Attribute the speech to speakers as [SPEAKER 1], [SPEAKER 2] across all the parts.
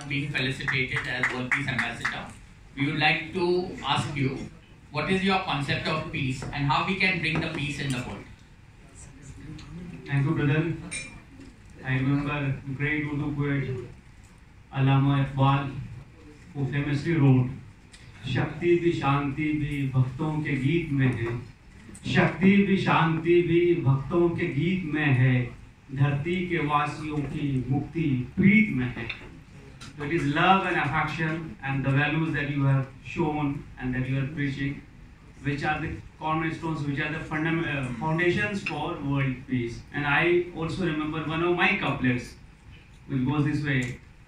[SPEAKER 1] Being felicitated as World Peace Ambassador, we would like to ask you, what is your concept of peace and how we can bring the peace in the world?
[SPEAKER 2] Thank you, brother. I remember great Urdu poet Allama Iqbal, who famously wrote, शक्ति भी शांति भी भक्तों के गीत में है, शक्ति भी शांति भी भक्तों के गीत में है, धरती के वासियों की मुक्ति प्रीत में है. So it is love and affection and the values that you have shown and that you are preaching, which are the cornerstones, which are the foundations for world peace. And I also remember one of my couplets, which goes this way,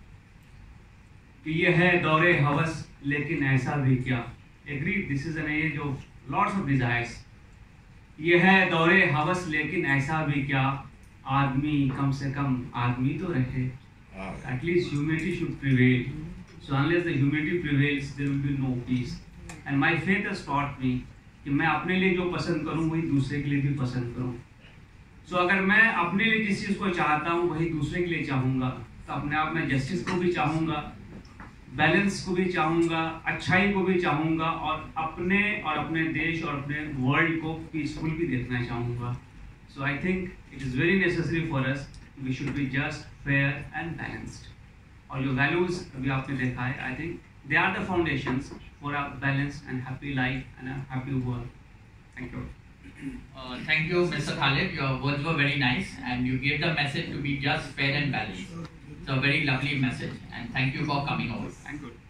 [SPEAKER 2] कि ये है दौरे हवस लेकिन ऐसा भी क्या. Agreed, this is an age of lots of desires. ये है दौरे हवस लेकिन ऐसा भी क्या, आदमी कम से कम आदमी तो रहे. At least humanity should prevail. So unless the humanity prevails, there will be no peace. And my faith has taught me कि मैं अपने लिए जो पसंद करूं वही दूसरे के लिए भी पसंद करूं. So अगर मैं अपने लिए जिस चीज़ को चाहता हूं वही दूसरे के लिए चाहूँगा, तो अपने आप में जस्टिस को भी चाहूँगा, बैलेंस को भी चाहूँगा, अच्छाई को भी चाहूँगा और अपने देश और अपने वर्ल्ड को पीसफुल भी देखना चाहूँगा. So I think it is very necessary for us. We should be just, fair and balanced. और जो values अभी आपने देखा है, I think they are the foundations for a balanced and happy life and a happy world. Thank you.
[SPEAKER 1] Thank you, Mr. Khalid. Your words were very nice and you gave the message to be just, fair and balanced. It's a very lovely message and thank you for coming over.
[SPEAKER 2] Thank you.